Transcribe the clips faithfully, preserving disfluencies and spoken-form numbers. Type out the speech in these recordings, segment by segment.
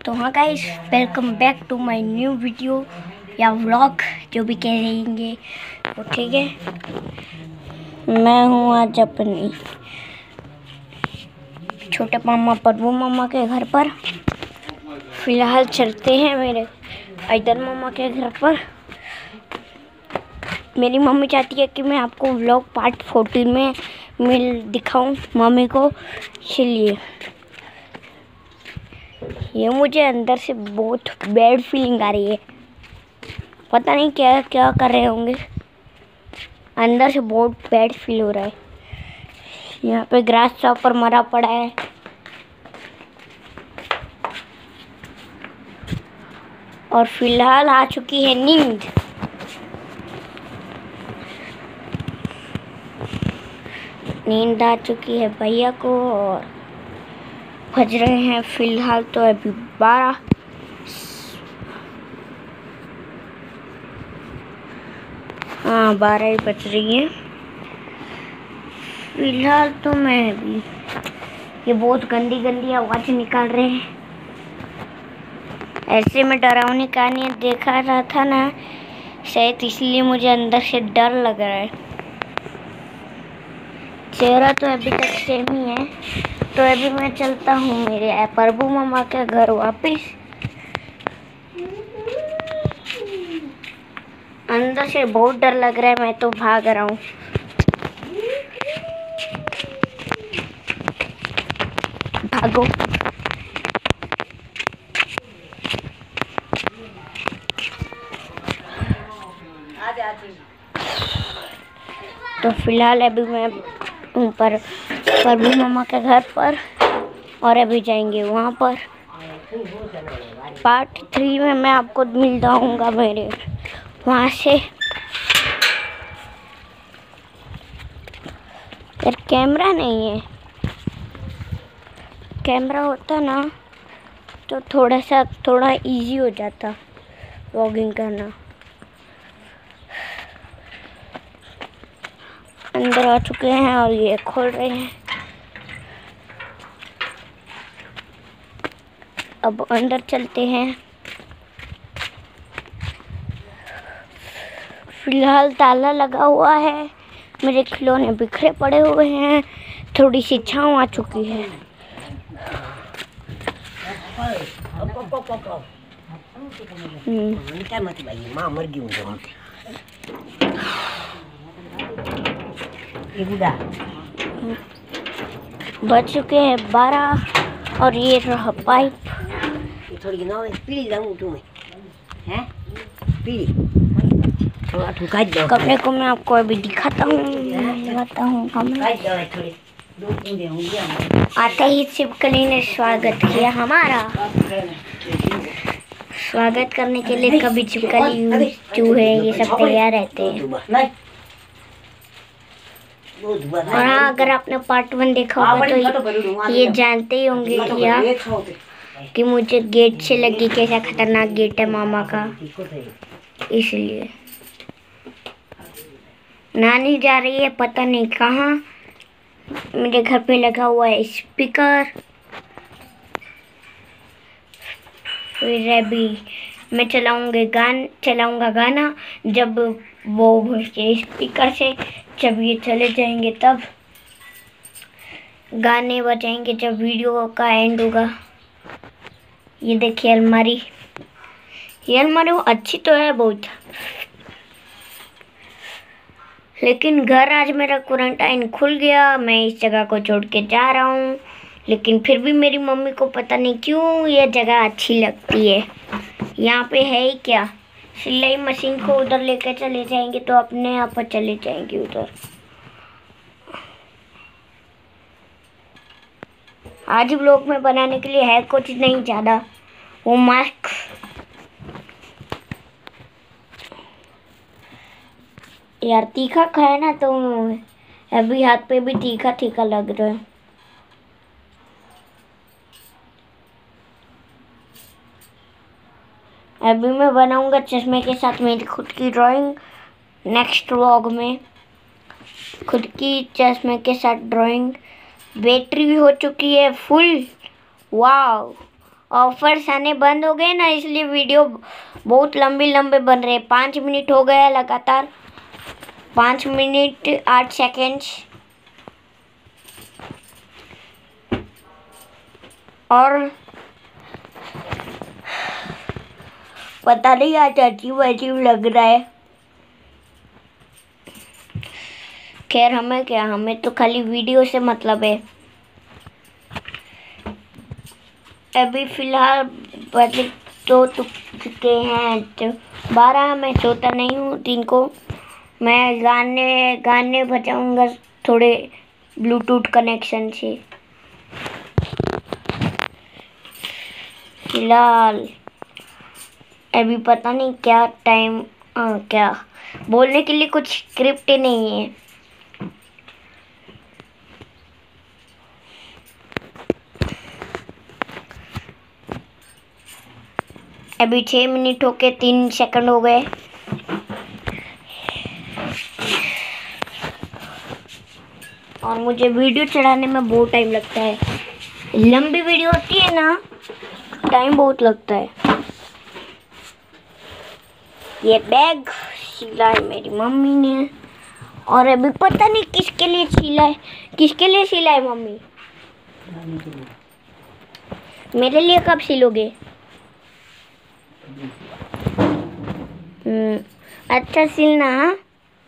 तो हाँ guys, welcome back to my new video या व्लॉग, जो भी कह रहेंगे वो ठीक है। मैं हूँ आज अपनी छोटे मामा प्रभु मामा के घर पर। फिलहाल चलते हैं मेरे इधर मामा के घर पर। मेरी मम्मी चाहती है कि मैं आपको व्लॉग पार्ट फोर्टीन में मिल दिखाऊं मम्मी को, इसलिए ये मुझे अंदर से बहुत बैड फीलिंग आ रही है। पता नहीं क्या क्या कर रहे होंगे, अंदर से बहुत बैड फील हो रहा है। यहाँ पे ग्रास चॉपर मरा पड़ा है। और फिलहाल आ चुकी है नींद। नींद आ चुकी है भैया को और बज रहे हैं फिलहाल तो अभी बारह। हाँ, बारह ही बज रही है फिलहाल तो। मैं अभी ये बहुत गंदी गंदी आवाज़ निकाल रहे हैं। ऐसे में डरावनी कहानी देखा रहा था ना, शायद इसलिए मुझे अंदर से डर लग रहा है। चेहरा तो अभी तक सेम ही है। तो अभी मैं चलता हूँ मेरे प्रभु मामा के घर वापस। अंदर से बहुत डर लग रहा है, मैं तो भाग रहा हूँ। भागो। तो फिलहाल अभी मैं ऊपर प्रभु मामा के घर पर और अभी जाएंगे वहाँ पर। पार्ट थ्री में मैं आपको मिल जाऊँगा मेरे वहाँ से। यार कैमरा नहीं है, कैमरा होता ना तो थोड़ा सा थोड़ा इजी हो जाता व्लॉगिंग करना। अंदर आ चुके हैं और ये खोल रहे हैं। अब अंदर चलते हैं। फिलहाल ताला लगा हुआ है। मेरे खिलौने बिखरे पड़े हुए हैं। थोड़ी सी छाँव आ चुकी है। बज चुके हैं बारह और ये रहा पाइप। थोड़ी ना पीली लाऊं तुम्हें हैं पीली कपड़े को मैं आपको अभी दिखाता हूँ दिखाता हूँ कमरा। आते ही छिपकली ने स्वागत किया हमारा। स्वागत करने के लिए कभी छिपकली चूहे ये सब तैयार रहते हैं। और हाँ, अगर आपने पार्ट वन देखा होगा तो ये जानते ही होंगे कि आप कि मुझे गेट से लगी कैसा खतरनाक गेट है मामा का। इसलिए नानी जा रही है पता नहीं कहाँ। मेरे घर पे लगा हुआ है स्पीकर। फिर अभी मैं चलाऊंगे गान चलाऊंगा गाना जब वो स्पीकर से जब ये चले जाएंगे तब गाने बजाएंगे जब वीडियो का एंड होगा। ये देखिए अलमारी। ये अलमारी वो अच्छी तो है बहुत, लेकिन घर आज मेरा क्वारंटाइन खुल गया। मैं इस जगह को छोड़ के जा रहा हूँ, लेकिन फिर भी मेरी मम्मी को पता नहीं क्यों ये जगह अच्छी लगती है। यहाँ पे है ही क्या, सिलाई मशीन को उधर लेकर चले जाएंगे तो अपने आप चले जाएंगे उधर। आज व्लॉग में बनाने के लिए है कुछ नहीं ज़्यादा, वो मास्क। यार तीखा खाए ना तो अभी हाथ पे भी तीखा तीखा लग रहा है। अभी मैं बनाऊंगा चश्मे के साथ मेरी खुद की ड्राइंग नेक्स्ट व्लॉग में। खुद की चश्मे के साथ ड्राइंग। बैटरी भी हो चुकी है फुल। वाव, ऑफर्स आने बंद हो गए ना, इसलिए वीडियो बहुत लंबी लंबे बन रहे हैं। पाँच मिनट हो गया लगातार, पाँच मिनट आठ सेकेंड्स। और पता नहीं आज अजीब अजीब लग रहा है। खैर हमें क्या, हमें तो खाली वीडियो से मतलब है। अभी फिलहाल बजे तो चुके हैं तो बारह। मैं सोता नहीं हूँ दिन को, मैं गाने गाने बजाऊंगा थोड़े ब्लूटूथ कनेक्शन से। फिलहाल अभी पता नहीं क्या टाइम, आ, क्या बोलने के लिए कुछ स्क्रिप्ट ही नहीं है। अभी छः मिनट होके तीन सेकंड हो गए। और मुझे वीडियो चढ़ाने में बहुत टाइम लगता है। लंबी वीडियो होती है ना, टाइम बहुत लगता है। ये बैग सिला है मेरी मम्मी ने, और अभी पता नहीं किसके लिए सिला है। किसके लिए सिला है मम्मी? मेरे लिए कब सिलोगे? हम्म, अच्छा सिलना। हाँ?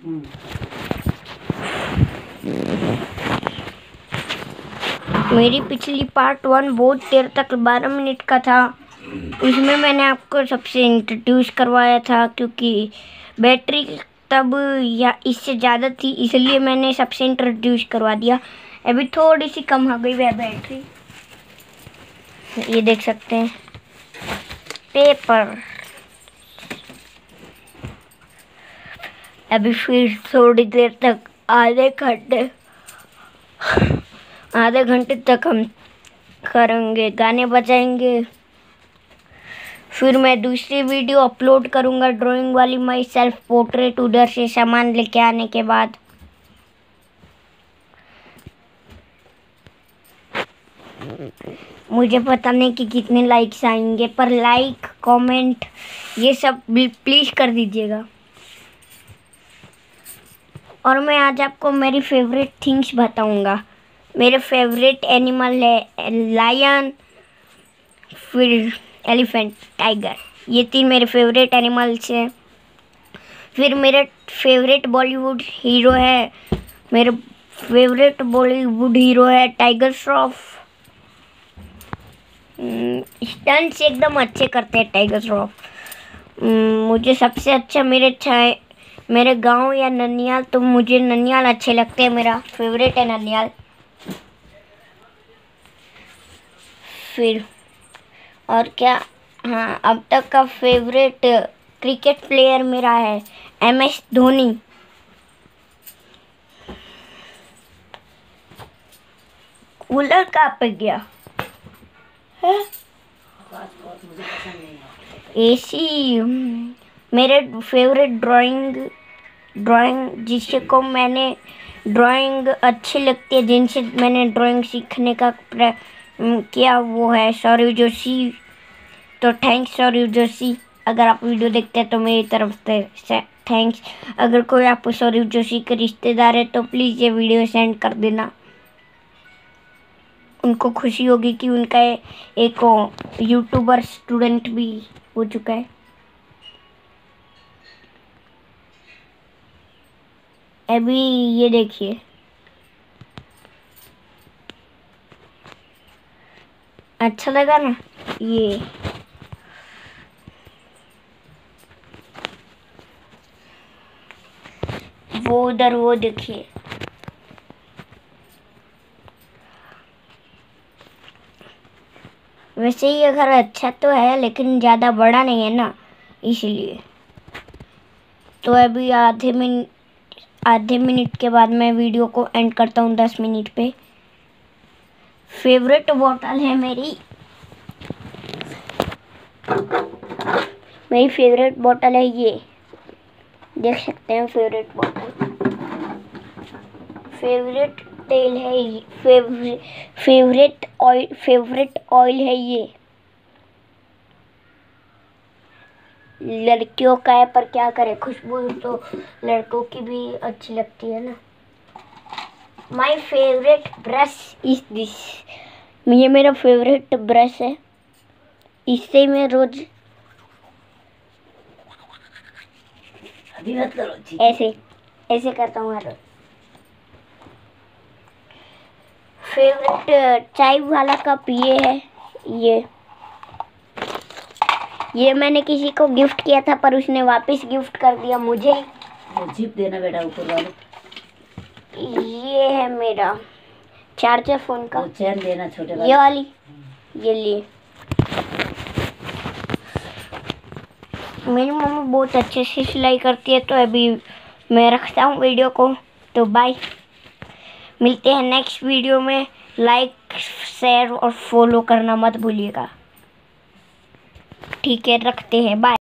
मेरी पिछली पार्ट वन बहुत देर तक बारह मिनट का था। उसमें मैंने आपको सबसे इंट्रोड्यूस करवाया था, क्योंकि बैटरी तब या इससे ज़्यादा थी, इसलिए मैंने सबसे इंट्रोड्यूस करवा दिया। अभी थोड़ी सी कम हो गई वह बैटरी, ये देख सकते हैं। पेपर अभी फिर थोड़ी देर तक, आधे घंटे आधे घंटे तक हम करेंगे, गाने बजाएंगे। फिर मैं दूसरी वीडियो अपलोड करूंगा ड्राइंग वाली, माई सेल्फ पोर्ट्रेट, उधर से सामान लेके आने के बाद। मुझे पता नहीं कि कितने लाइक्स आएंगे, पर लाइक कमेंट ये सब प्लीज कर दीजिएगा। और मैं आज आपको मेरी फेवरेट थिंग्स बताऊंगा। मेरे फेवरेट एनिमल है लायन, फिर एलिफेंट, टाइगर, ये तीन मेरे फेवरेट एनिमल्स हैं। फिर मेरे फेवरेट बॉलीवुड हीरो है, मेरे फेवरेट बॉलीवुड हीरो है टाइगर श्रॉफ। स्टंट्स एकदम अच्छे करते हैं टाइगर श्रॉफ। मुझे सबसे अच्छा मेरे अच्छा मेरे गांव या ननियाल, तो मुझे ननियाल अच्छे लगते हैं, मेरा फेवरेट है ननियाल। फिर और क्या, हाँ, अब तक का फेवरेट क्रिकेट प्लेयर मेरा है एम एस धोनी। कूलर कहाँ पे गया है? एसी। मेरे फेवरेट ड्राइंग ड्राइंग जिससे को मैंने ड्राइंग अच्छी लगती है, जिनसे मैंने ड्राइंग सीखने का किया, वो है सौरव जोशी। तो थैंक्स सौरव जोशी, अगर आप वीडियो देखते हैं तो मेरी तरफ से थैंक्स। अगर कोई आप सौरव जोशी के रिश्तेदार है तो प्लीज़ ये वीडियो सेंड कर देना, उनको खुशी होगी कि उनका एक यूट्यूबर स्टूडेंट भी हो चुका है। अभी ये देखिए, अच्छा लगा ना ये? वो उधर वो देखिए, वैसे ये घर अच्छा तो है लेकिन ज़्यादा बड़ा नहीं है ना, इसलिए। तो अभी आधे मिनट आधे मिनट के बाद मैं वीडियो को एंड करता हूँ, दस मिनट पे। फेवरेट बोतल है मेरी मेरी फेवरेट बोतल है ये, देख सकते हैं फेवरेट बोतल। फेवरेट तेल है ये, favourite favourite oil favourite oil है ये। लड़कियों का है, पर क्या करे, खुशबू तो लड़कों की भी अच्छी लगती है ना। My favourite brush is this. ये मेरा फेवरेट ब्रश है, इससे मैं रोज अभी मत करो जी। ऐसे ऐसे करता हूँ हर रोज। फेवरेट चाय वाला कप ये है। ये ये मैंने किसी को गिफ्ट किया था, पर उसने वापस गिफ्ट कर दिया मुझे। जिप देना बेटा ऊपर वाले। ये है मेरा चार्जर फोन का। वो चैन देना छोटे ये वाले। वाली, ये लिए। मेरी मम्मी बहुत अच्छे से सिलाई करती है। तो अभी मैं रखता हूँ वीडियो को। तो बाय, मिलते हैं नेक्स्ट वीडियो में। लाइक, शेयर और फॉलो करना मत भूलिएगा। ठीक है, रखते हैं, बाय।